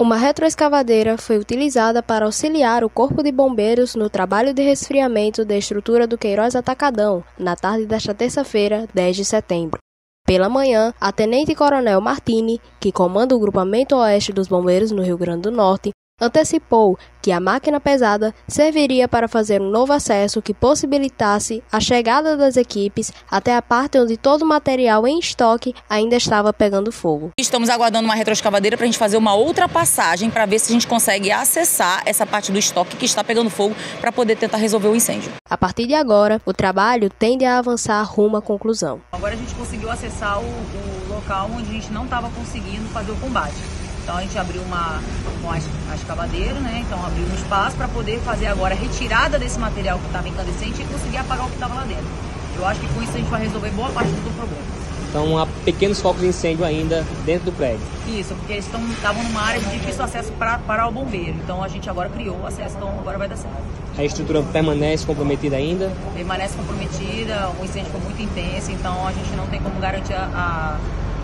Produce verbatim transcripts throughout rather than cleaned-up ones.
Uma retroescavadeira foi utilizada para auxiliar o Corpo de Bombeiros no trabalho de resfriamento da estrutura do Queiroz Atacadão, na tarde desta terça-feira, dez de setembro. Pela manhã, a Tenente-Coronel Martini, que comanda o Grupamento Oeste dos Bombeiros no Rio Grande do Norte, antecipou que a máquina pesada serviria para fazer um novo acesso que possibilitasse a chegada das equipes até a parte onde todo o material em estoque ainda estava pegando fogo. Estamos aguardando uma retroescavadeira para a gente fazer uma outra passagem para ver se a gente consegue acessar essa parte do estoque que está pegando fogo para poder tentar resolver o incêndio. A partir de agora, o trabalho tende a avançar rumo à conclusão. Agora a gente conseguiu acessar o, o local onde a gente não estava conseguindo fazer o combate. Então a gente abriu uma, uma escavadeira, né? Então abriu um espaço para poder fazer agora a retirada desse material que estava incandescente e conseguir apagar o que estava lá dentro. Eu acho que com isso a gente vai resolver boa parte do problema. Então há pequenos focos de incêndio ainda dentro do prédio? Isso, porque eles estavam numa área de difícil acesso para, para o bombeiro. Então a gente agora criou o acesso, então agora vai dar certo. A estrutura permanece comprometida ainda? Permanece comprometida, o incêndio foi muito intenso, então a gente não tem como garantir a... a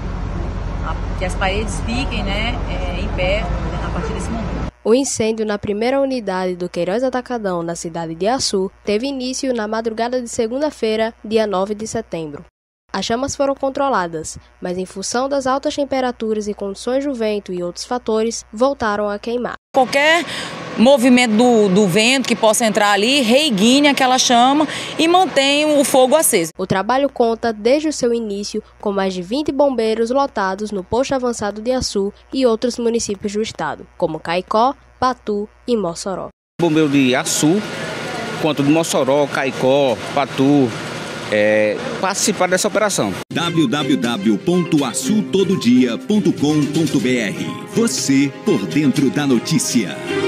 que as paredes fiquem, né, é, em pé a partir desse momento. O incêndio na primeira unidade do Queiroz Atacadão, na cidade de Açu, teve início na madrugada de segunda-feira, dia nove de setembro. As chamas foram controladas, mas em função das altas temperaturas e condições do vento e outros fatores, voltaram a queimar. Qualquer movimento do, do vento que possa entrar ali, reiguine aquela chama e mantém o fogo aceso. O trabalho conta, desde o seu início, com mais de vinte bombeiros lotados no posto avançado de Açu e outros municípios do estado, como Caicó, Patu e Mossoró. Bombeiro de Açu, quanto de Mossoró, Caicó, Patu, é, participar dessa operação. w w w ponto açu todo dia ponto com ponto b r. Você por dentro da notícia.